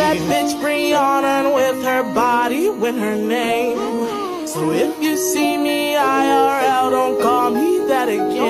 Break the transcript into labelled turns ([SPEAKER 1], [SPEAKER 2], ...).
[SPEAKER 1] bad bitch Brianna with her body, with her name. So if you see me IRL, don't call me that again.